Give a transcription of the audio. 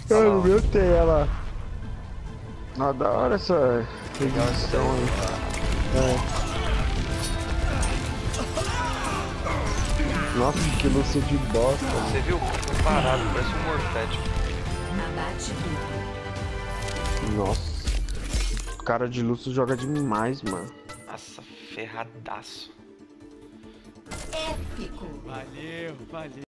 Olha lá, Eu ó. meu tem ela. Ah, da hora essa edição aí. É. Nossa, que lúcio de bosta, Você mano. viu? Foi parado, parece um morfético. Abate tudo. Nossa. O cara de Lúcio joga demais, mano. Nossa, ferradaço. Épico. Valeu, valeu.